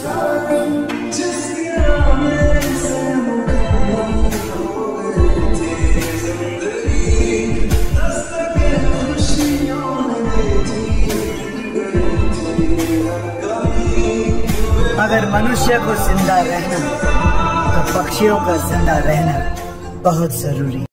अगर मनुष्य को जिंदा रहना तो पक्षियों का जिंदा रहना बहुत जरूरी।